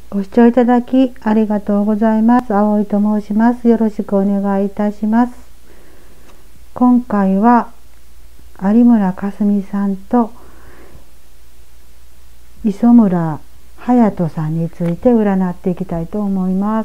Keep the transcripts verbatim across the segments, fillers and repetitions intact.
ご視聴いただきありがとうございます。葵と申します。よろしくお願いいたします。今回は有村架純さんと磯村勇斗さんについて占っていきたいと思います。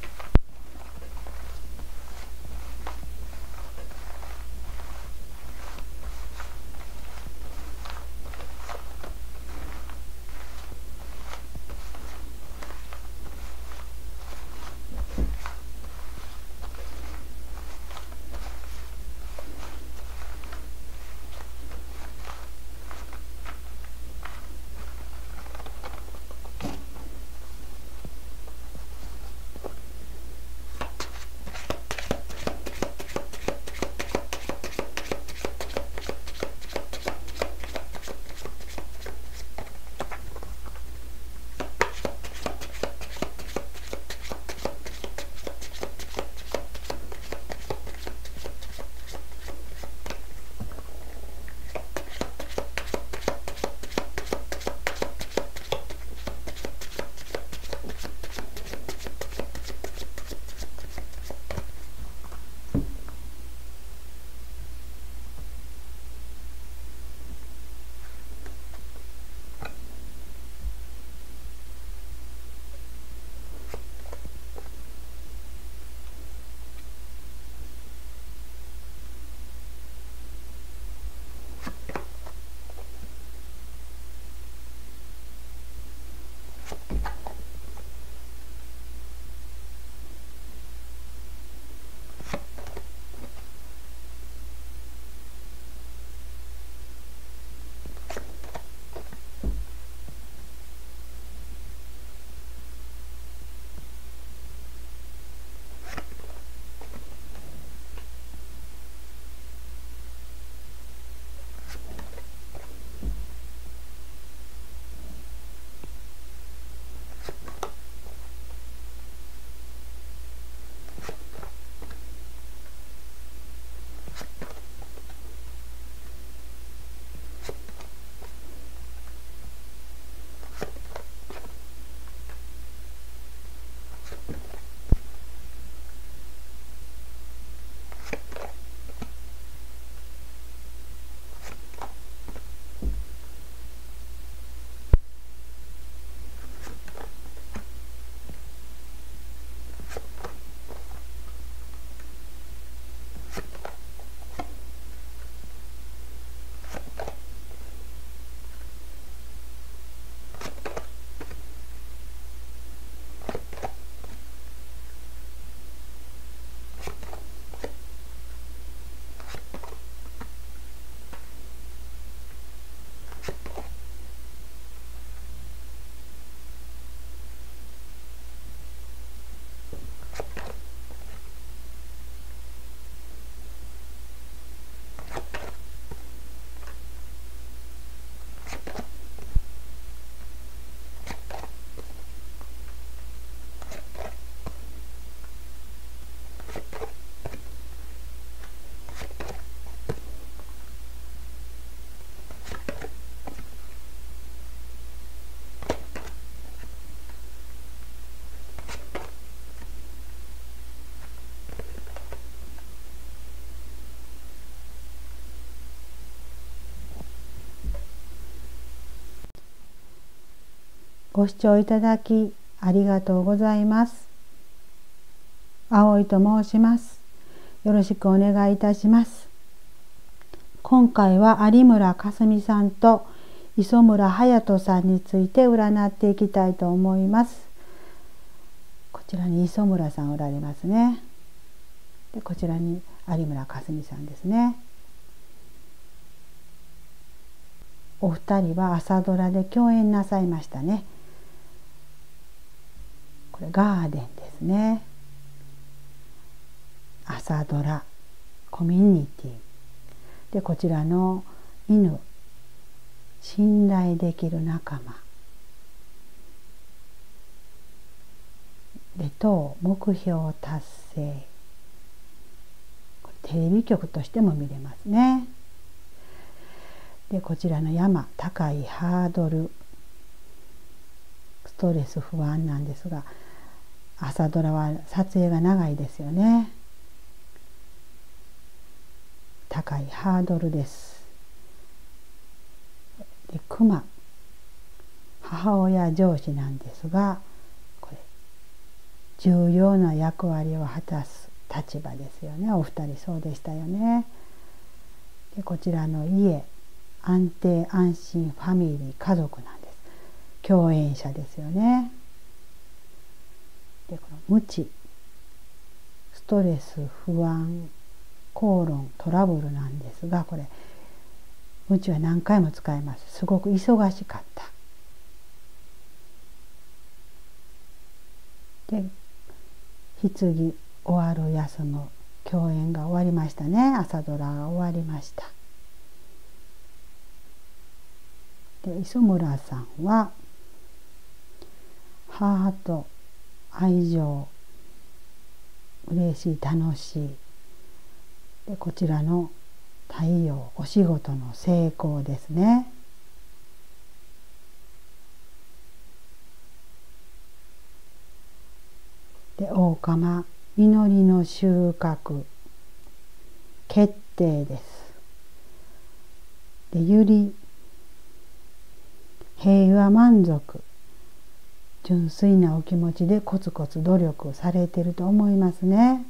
ご視聴いただきありがとうございます。葵と申します。よろしくお願いいたします。今回は有村架純さんと磯村勇斗さんについて占っていきたいと思います。こちらに磯村さんおられますね。でこちらに有村架純さんですね。お二人は朝ドラで共演なさいましたね。これガーデンですね。朝ドラコミュニティで、こちらの犬信頼できる仲間で、等目標達成、これテレビ局としても見れますね。でこちらの山高いハードル、 トレス不安なんですが、朝ドラは撮影が長いですよね。高いハードルです。で、熊、母親上司なんですが、これ重要な役割を果たす立場ですよね。お二人そうでしたよね。で、こちらの家、安定安心ファミリー、家族なんです。共演者ですよね。で、この無知、ストレス不安口論トラブルなんですが、これ無知は何回も使います。すごく忙しかった。で、棺終わる休む、共演が終わりましたね。朝ドラが終わりました。で、磯村さんは母と愛情、嬉しい、楽しい。で、こちらの太陽、お仕事の成功ですね。で、大釜、祈りの収穫、決定です。で、ゆり、平和満足、純粋なお気持ちでコツコツ努力されていると思いますね。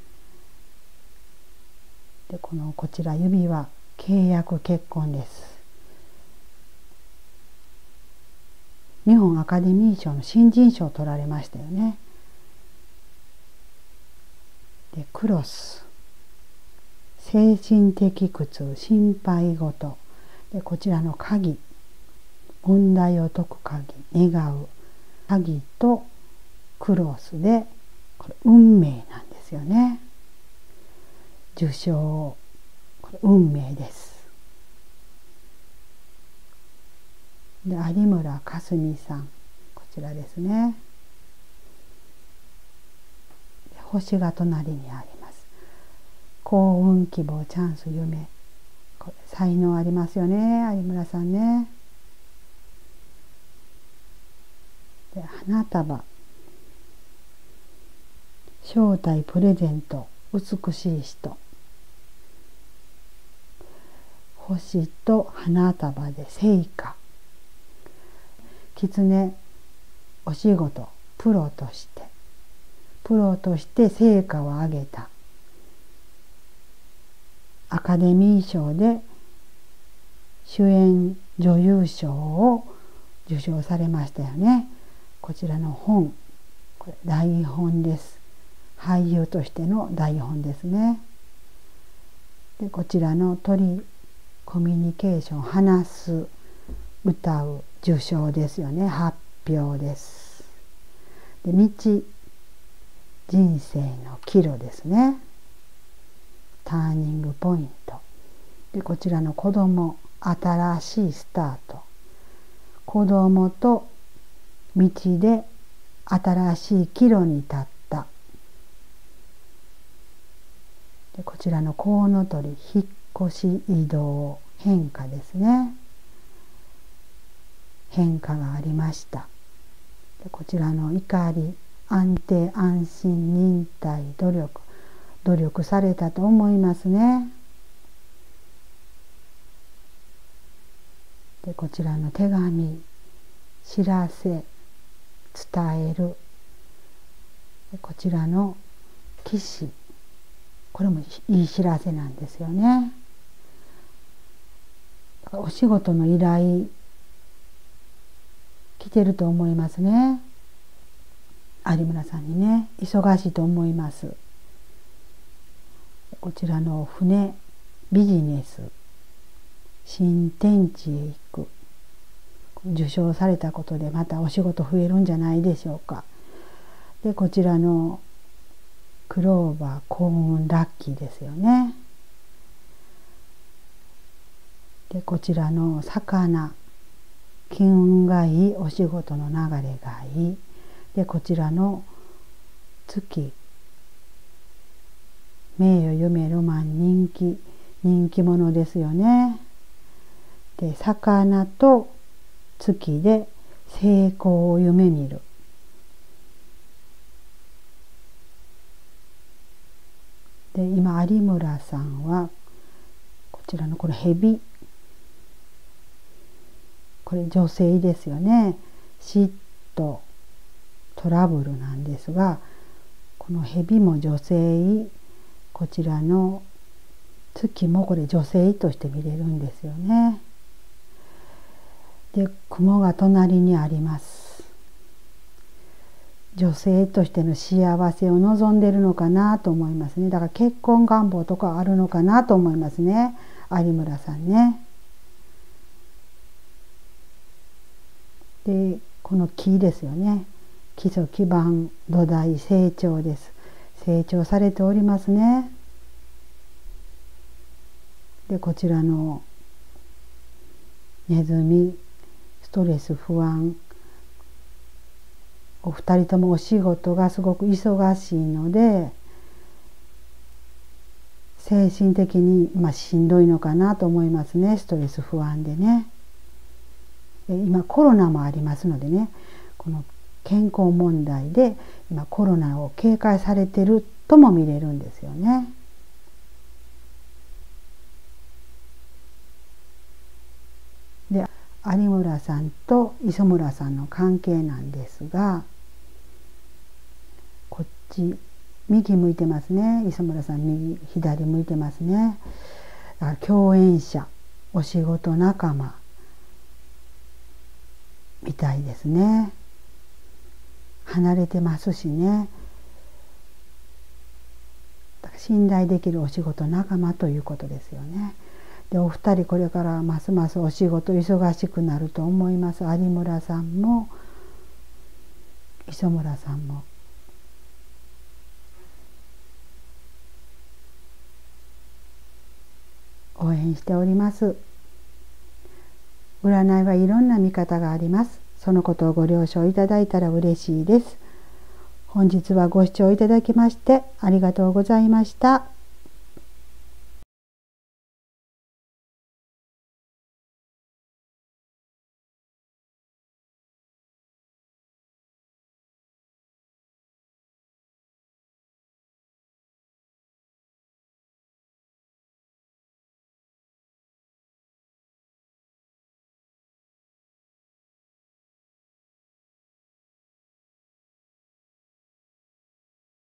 で、このこちら指輪、契約結婚です。日本アカデミー賞の新人賞を取られましたよね。で、クロス、精神的苦痛、心配事。で、こちらの鍵、問題を解く鍵、願う鍵とクロスで、これ運命なんですよね。受賞、これ運命です。で、有村架純さん、こちらですね。星が隣にあります。幸運、希望、チャンス、夢。これ才能ありますよね、有村さんね。で、花束、招待、プレゼント、美しい人。星と花束で成果。狐、お仕事、プロとして。プロとして成果を上げた。アカデミー賞で主演女優賞を受賞されましたよね。こちらの本、これ台本です。俳優としての台本ですね。で、こちらの鳥、コミュニケーション、話す、歌う、受賞ですよね。発表です。で、道、人生の岐路ですね。ターニングポイント。で、こちらの子供、新しいスタート。子供と道で新しい岐路に立った。で、こちらのコウノトリ、引っ越し、移動、変化ですね。変化がありました。で、こちらの怒り、安定、安心、忍耐、努力。努力されたと思いますね。で、こちらの手紙、知らせ、伝える。で、こちらの騎士、これもいい知らせなんですよね。お仕事の依頼来てると思いますね。有村さんにね、忙しいと思います。こちらの船、ビジネス、新天地へ行く。受賞されたことでまたお仕事増えるんじゃないでしょうか。で、こちらのクローバー、幸運、ラッキーですよね。で、こちらの魚、金運がいい、お仕事の流れがいい。で、こちらの月、名誉、夢、ロマン、人気、人気者ですよね。で、魚と月で成功を夢見る。で今有村さんはこちらのこの蛇、これ女性ですよね。嫉妬トラブルなんですが、この蛇も女性、こちらの月もこれ女性として見れるんですよね。で雲が隣にあります。女性としての幸せを望んでいるのかなと思いますね。だから結婚願望とかあるのかなと思いますね、有村さんね。でこの木ですよね。基礎基盤土台成長です。成長されておりますね。でこちらのネズミ、ストレス不安、お二人ともお仕事がすごく忙しいので精神的にまあしんどいのかなと思いますね。ストレス不安でね。で今コロナもありますのでね、この健康問題で今コロナを警戒されてるとも見れるんですよね。で有村さんと磯村さんの関係なんですが、こっち右向いてますね。磯村さん右左向いてますね。だから共演者、お仕事仲間みたいですね。離れてますしね。だから信頼できるお仕事仲間ということですよね。でお二人これからますますお仕事忙しくなると思います。有村さんも磯村さんも。応援しております。占いはいろんな見方があります。そのことをご了承いただいたら嬉しいです。本日はご視聴いただきましてありがとうございました。